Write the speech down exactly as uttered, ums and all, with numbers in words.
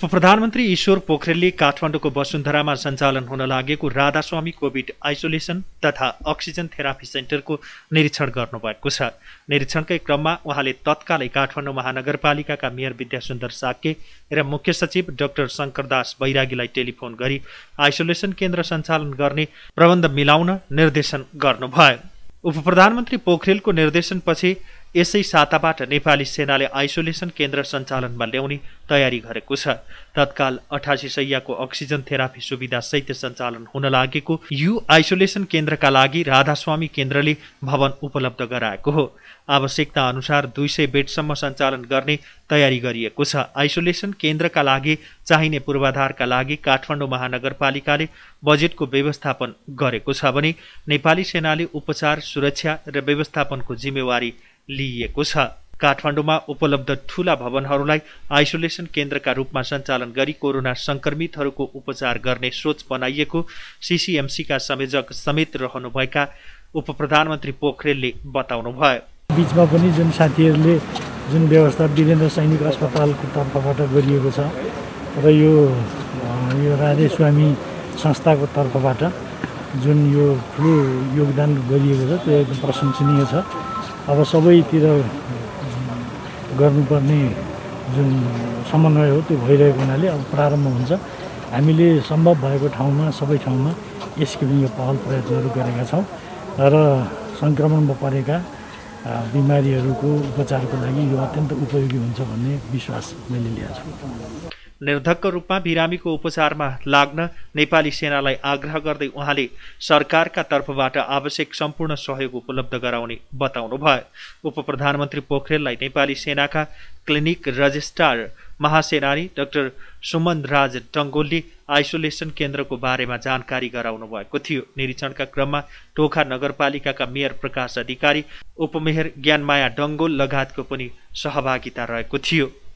उपप्रधानमन्त्री ईश्वर पोखरेलले काठमाडौँको वसुन्धरामा सञ्चालन हुन लागेको राधास्वामी कोभिड आइसोलेसन तथा अक्सिजन थेरापी सेन्टरको निरीक्षण गर्नुभएको छ। निरीक्षणकै क्रममा उहाँले तत्कालै काठमाडौँ महानगरपालिकाका मेयर विद्यासुन्दर साक्य र मुख्य सचिव डाक्टर शङ्करदास बैरागीलाई टेलिफोन गरी आइसोलेसन केन्द्र सञ्चालन गर्ने प्रबन्ध मिलाउन निर्देशन गर्नुभयो। उपप्रधानमन्त्री पोखरेलको निर्देशनपछि यसै साताबाट नेपाली सेनाले आइसोलेसन केन्द्र सञ्चालनमा ल्याउने तयारी गरेको छ। तत्काल अठासी सयको अक्सिजन थेरापी सुविधा सहित सञ्चालन हुन लागेको यो आइसोलेसन केन्द्रका लागि राधास्वामी केन्द्रले भवन उपलब्ध गराएको हो। आवश्यकता अनुसार दुई सय बेडसम्म सञ्चालन गर्ने तयारी गरिएको छ। आइसोलेसन केन्द्रका लागि चाहिने पूर्वाधारका लागि काठमाडौँ महानगरपालिकाले बजेटको व्यवस्थापन गरेको छ भने नेपाली सेनाले उपचार, सुरक्षा र व्यवस्थापनको जिम्मेवारी लिएको छ। काठमाडौँमा उपलब्ध ठूला भवनहरूलाई आइसोलेसन केन्द्रका रूपमा सञ्चालन गरी कोरोना संक्रमितहरूको उपचार गर्ने सोच बनाइएको सीसीएमसीका संयोजक समेत रहनुभएका उपप्रधानमन्त्री पोखरेलले बताउनुभयो। बीचमा पनि जुन साथीहरूले जुन व्यवस्था वीरेन्द्र सैनिक अस्पतालको तर्फबाट गरिएको छ र यो यो राधेस्वामी संस्थाको तर्फबाट जुन यो ठुलो योगदान गरिएको छ त्यो एकदम प्रशंसनीय छ। अब सबैतिर गर्नुपर्ने जुन समन्वय हो त्यो भइरहेको हुनाले अब प्रारम्भ हुन्छ। हामीले सम्भव भएको ठाउँमा सबै ठाउँमा यस किसिमको पहल प्रयत्नहरू गरेका छौँ र सङ्क्रमणमा परेका बिमारीहरूको उपचारको लागि यो अत्यन्त उपयोगी हुन्छ भन्ने विश्वास मैले लिएको छु। निर्धक्क रूपमा बिरामीको उपचारमा लाग्न नेपाली सेनालाई आग्रह गर्दै उहाँले सरकारका तर्फबाट आवश्यक सम्पूर्ण सहयोग उपलब्ध गराउने बताउनुभयो। उपप्रधानमन्त्री पोखरेललाई नेपाली सेनाका क्लिनिक रजिस्ट्रार महासेनानी डाक्टर सुमन राज डङ्गोलले आइसोलेसन केन्द्रको बारेमा जानकारी गराउनु भएको थियो। निरीक्षणका क्रममा टोखा नगरपालिकाका मेयर प्रकाश अधिकारी, उपमेयर ज्ञानमाया डङ्गोल लगायतको पनि सहभागिता रहेको थियो।